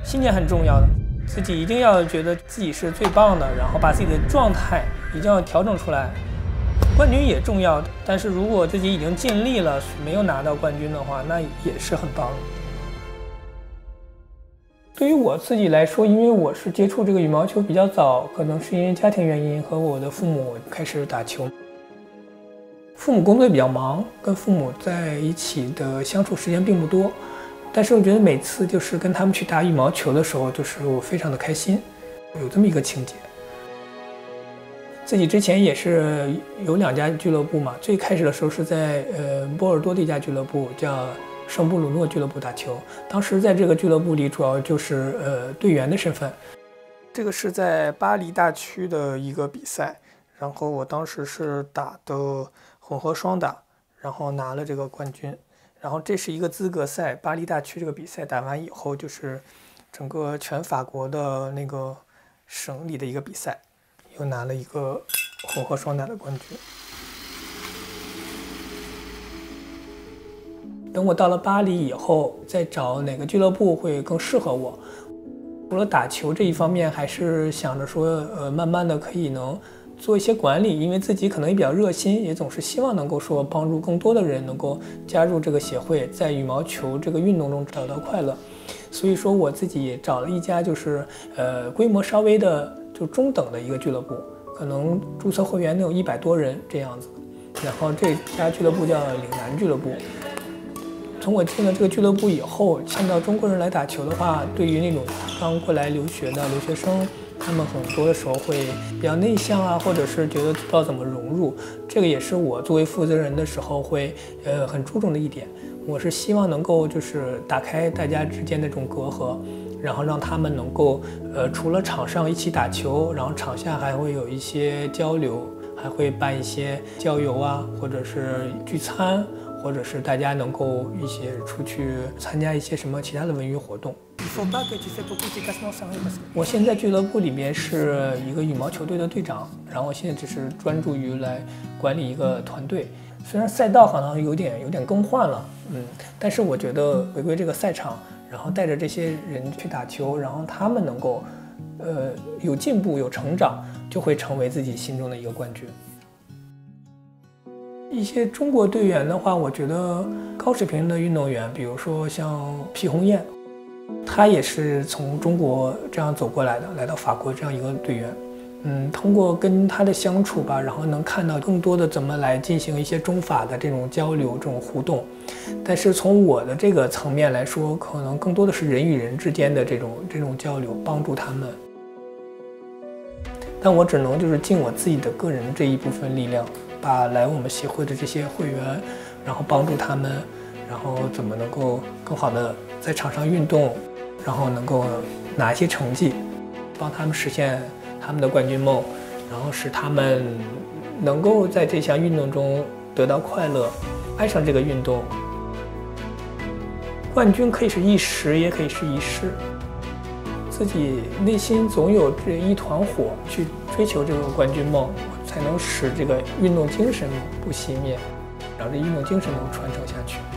信念很重要的，自己一定要觉得自己是最棒的，然后把自己的状态一定要调整出来。冠军也重要，但是如果自己已经尽力了，没有拿到冠军的话，那也是很棒的。对于我自己来说，因为我是接触这个羽毛球比较早，可能是因为家庭原因和我的父母开始打球。父母工作比较忙，跟父母在一起的相处时间并不多，但是我觉得每次就是跟他们去打羽毛球的时候，就是我非常的开心，有这么一个情节。自己之前也是有2家俱乐部嘛，最开始的时候是在波尔多的一家俱乐部叫圣布鲁诺俱乐部打球，当时在这个俱乐部里主要就是队员的身份。这个是在巴黎大区的一个比赛，然后我当时是打的混合双打，然后拿了这个冠军。然后这是一个资格赛，巴黎大区这个比赛打完以后，就是整个全法国的那个省里的一个比赛，又拿了一个混合双打的冠军。等我到了巴黎以后，再找哪个俱乐部会更适合我。除了打球这一方面，还是想着说，慢慢的可以能做一些管理，因为自己可能也比较热心，也总是希望能够说帮助更多的人能够加入这个协会，在羽毛球这个运动中找到快乐。所以说我自己也找了一家就是规模稍微的就中等的一个俱乐部，可能注册会员能有100多人这样子。然后这家俱乐部叫岭南俱乐部。从我进了这个俱乐部以后，看到中国人来打球的话，对于那种刚过来留学的留学生，他们很多的时候会比较内向啊，或者是觉得不知道怎么融入，这个也是我作为负责人的时候会很注重的一点。我是希望能够就是打开大家之间的这种隔阂，然后让他们能够除了场上一起打球，然后场下还会有一些交流，还会办一些郊游啊，或者是聚餐，或者是大家能够一起出去参加一些什么其他的文娱活动。我现在俱乐部里面是一个羽毛球队的队长，然后我现在只是专注于来管理一个团队。虽然赛道好像有点更换了，但是我觉得回归这个赛场，然后带着这些人去打球，然后他们能够有进步有成长，就会成为自己心中的一个冠军。一些中国队员的话，我觉得高水平的运动员，比如说像皮红艳，他也是从中国这样走过来的，来到法国这样一个队员。通过跟他的相处吧，然后能看到更多的怎么来进行一些中法的这种交流、这种互动。但是从我的这个层面来说，可能更多的是人与人之间的这种交流，帮助他们。但我只能就是尽我自己的个人这一部分力量，把来我们协会的这些会员，然后帮助他们，然后怎么能够更好的在场上运动，然后能够拿一些成绩，帮他们实现他们的冠军梦，然后使他们能够在这项运动中得到快乐，爱上这个运动。冠军可以是一时，也可以是一世。自己内心总有这一团火去追求这个冠军梦，才能使这个运动精神不熄灭，让这运动精神能传承下去。